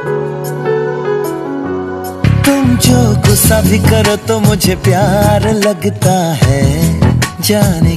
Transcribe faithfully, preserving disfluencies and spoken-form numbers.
तुम जो गुस्सा भी करो तो मुझे प्यार लगता है, जाने